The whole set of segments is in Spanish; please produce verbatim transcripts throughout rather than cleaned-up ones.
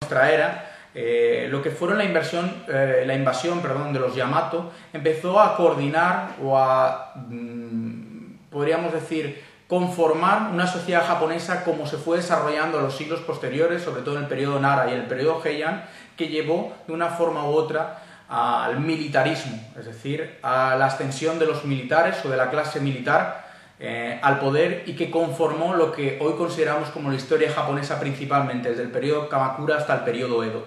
nuestra era, eh, lo que fueron la, inversión, eh, la invasión perdón, de los Yamato empezó a coordinar o a, mmm, podríamos decir, conformar una sociedad japonesa como se fue desarrollando en los siglos posteriores, sobre todo en el periodo Nara y en el periodo Heian, que llevó de una forma u otra al militarismo, es decir, a la ascensión de los militares o de la clase militar eh, al poder, y que conformó lo que hoy consideramos como la historia japonesa principalmente, desde el periodo Kamakura hasta el periodo Edo.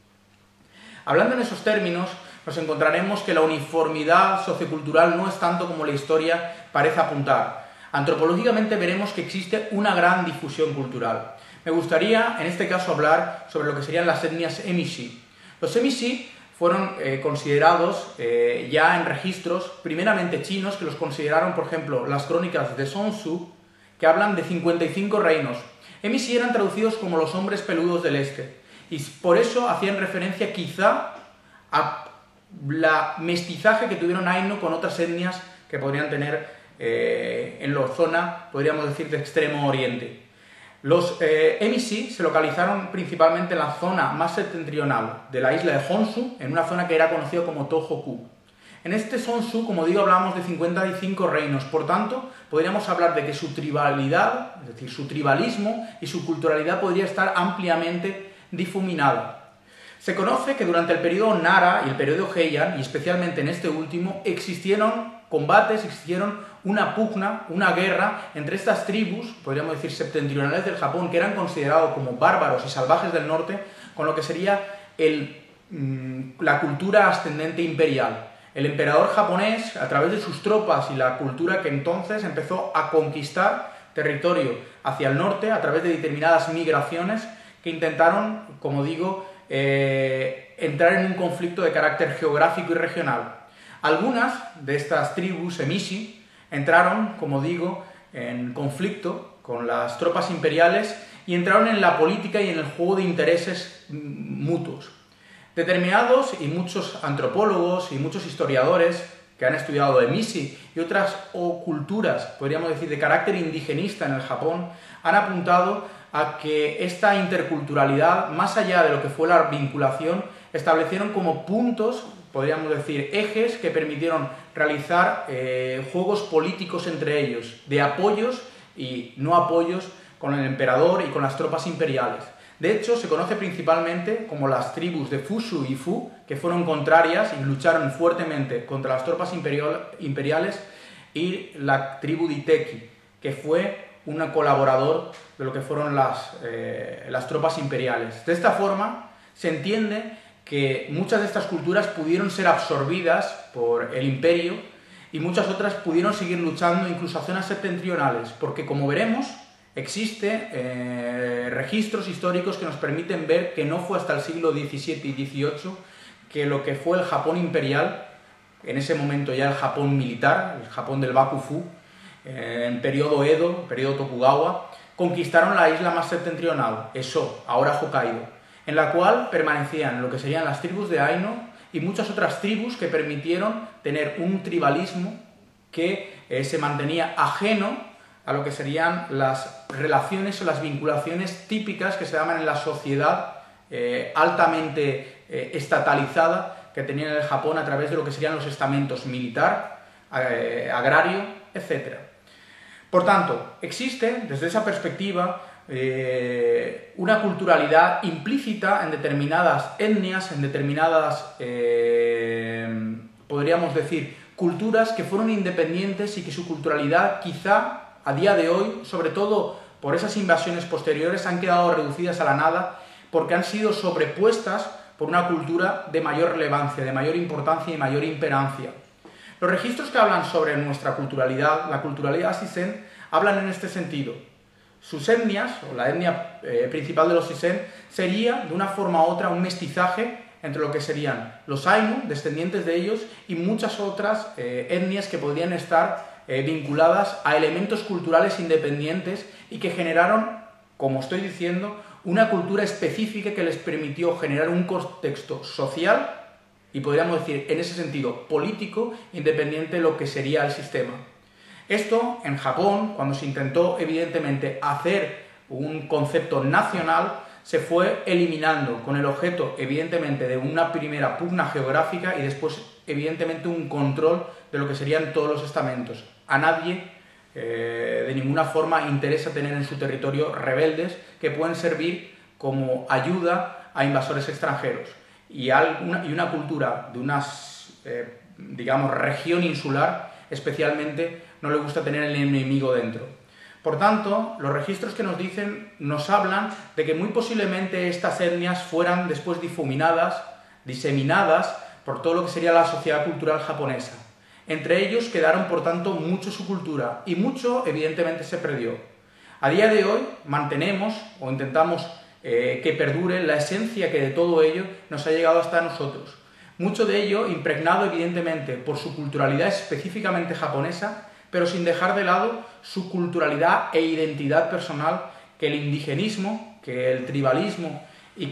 Hablando en esos términos, nos encontraremos que la uniformidad sociocultural no es tanto como la historia parece apuntar. Antropológicamente veremos que existe una gran difusión cultural. Me gustaría, en este caso, hablar sobre lo que serían las etnias emishi. Los emishi fueron eh, considerados eh, ya en registros, primeramente chinos, que los consideraron, por ejemplo, las crónicas de Sun Tzu, que hablan de cincuenta y cinco reinos. Emishi eran traducidos como los hombres peludos del este, y por eso hacían referencia quizá a la mestizaje que tuvieron Ainu con otras etnias que podrían tener eh, en la zona, podríamos decir, de Extremo Oriente. Los eh, emishi se localizaron principalmente en la zona más septentrional de la isla de Honshu, en una zona que era conocida como Tohoku. En este Honshu, como digo, hablamos de cincuenta y cinco reinos, por tanto, podríamos hablar de que su tribalidad, es decir, su tribalismo y su culturalidad podría estar ampliamente difuminada. Se conoce que durante el periodo Nara y el periodo Heian, y especialmente en este último, existieron combates, existieron una pugna, una guerra entre estas tribus, podríamos decir septentrionales del Japón, que eran considerados como bárbaros y salvajes del norte, con lo que sería el, mmm, la cultura ascendente imperial. El emperador japonés, a través de sus tropas y la cultura que entonces empezó a conquistar territorio hacia el norte a través de determinadas migraciones que intentaron, como digo, eh, entrar en un conflicto de carácter geográfico y regional. Algunas de estas tribus emishi entraron, como digo, en conflicto con las tropas imperiales y entraron en la política y en el juego de intereses mutuos. Determinados y muchos antropólogos y muchos historiadores que han estudiado emishi y otras o culturas, podríamos decir, de carácter indigenista en el Japón, han apuntado a que esta interculturalidad, más allá de lo que fue la vinculación, establecieron como puntos, podríamos decir, ejes que permitieron realizar eh, juegos políticos entre ellos, de apoyos y no apoyos con el emperador y con las tropas imperiales. De hecho, se conoce principalmente como las tribus de Fushu y Fu, que fueron contrarias y lucharon fuertemente contra las tropas imperial, imperiales, y la tribu de Iteki, que fue un colaborador de lo que fueron las, eh, las tropas imperiales. De esta forma, se entiende que muchas de estas culturas pudieron ser absorbidas por el imperio y muchas otras pudieron seguir luchando incluso a zonas septentrionales, porque, como veremos, existen eh, registros históricos que nos permiten ver que no fue hasta el siglo diecisiete y dieciocho que lo que fue el Japón imperial, en ese momento ya el Japón militar, el Japón del Bakufu, eh, en periodo Edo, periodo Tokugawa, conquistaron la isla más septentrional, Eso, ahora Hokkaido, en la cual permanecían lo que serían las tribus de Ainu y muchas otras tribus que permitieron tener un tribalismo que eh, se mantenía ajeno a lo que serían las relaciones o las vinculaciones típicas que se daban en la sociedad eh, altamente eh, estatalizada que tenían en el Japón a través de lo que serían los estamentos militar, eh, agrario, etcétera. Por tanto, existe, desde esa perspectiva, eh, una culturalidad implícita en determinadas etnias, en determinadas, eh, podríamos decir, culturas que fueron independientes y que su culturalidad quizá a día de hoy, sobre todo por esas invasiones posteriores, han quedado reducidas a la nada porque han sido sobrepuestas por una cultura de mayor relevancia, de mayor importancia y mayor imperancia. Los registros que hablan sobre nuestra culturalidad, la culturalidad Shisen, hablan en este sentido. Sus etnias, o la etnia eh, principal de los Shisen, sería de una forma u otra un mestizaje entre lo que serían los Ainu, descendientes de ellos, y muchas otras eh, etnias que podrían estar eh, vinculadas a elementos culturales independientes y que generaron, como estoy diciendo, una cultura específica que les permitió generar un contexto social y, podríamos decir, en ese sentido, político, independiente de lo que sería el sistema. Esto, en Japón, cuando se intentó, evidentemente, hacer un concepto nacional, se fue eliminando con el objeto, evidentemente, de una primera pugna geográfica y después, evidentemente, un control de lo que serían todos los estamentos. A nadie, eh, de ninguna forma, interesa tener en su territorio rebeldes que pueden servir como ayuda a invasores extranjeros. Y, alguna, y una cultura de una, eh, digamos, región insular, especialmente, no le gusta tener el enemigo dentro. Por tanto, los registros que nos dicen nos hablan de que muy posiblemente estas etnias fueran después difuminadas, diseminadas por todo lo que sería la sociedad cultural japonesa. Entre ellos quedaron, por tanto, mucho su cultura y mucho, evidentemente, se perdió. A día de hoy mantenemos o intentamos eh, que perdure la esencia que de todo ello nos ha llegado hasta nosotros. Mucho de ello impregnado, evidentemente, por su culturalidad específicamente japonesa, pero sin dejar de lado su culturalidad e identidad personal, que el indigenismo, que el tribalismo y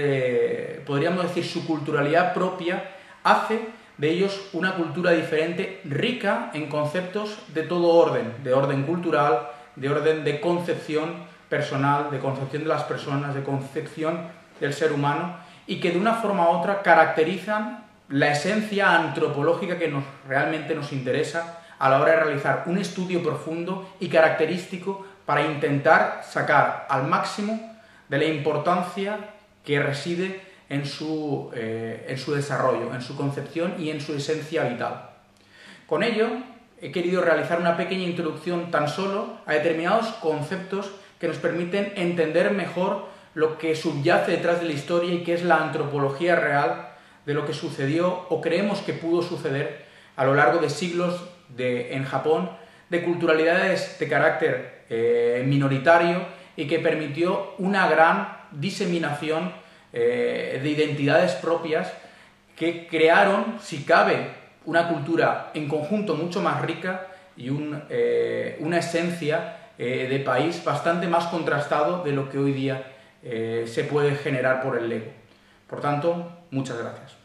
que, podríamos decir, su culturalidad propia hace de ellos una cultura diferente, rica en conceptos de todo orden, de orden cultural, de orden de concepción personal, de concepción de las personas, de concepción del ser humano, y que de una forma u otra caracterizan la esencia antropológica que nos, realmente nos interesa a la hora de realizar un estudio profundo y característico para intentar sacar al máximo de la importancia que reside en su, eh, en su desarrollo, en su concepción y en su esencia vital. Con ello, he querido realizar una pequeña introducción tan solo a determinados conceptos que nos permiten entender mejor lo que subyace detrás de la historia y qué es la antropología real de lo que sucedió o creemos que pudo suceder a lo largo de siglos de, en Japón, de culturalidades de carácter eh, minoritario y que permitió una gran diseminación eh, de identidades propias que crearon, si cabe, una cultura en conjunto mucho más rica y un, eh, una esencia eh, de país bastante más contrastado de lo que hoy día eh, se puede generar por el ego. Por tanto, muchas gracias.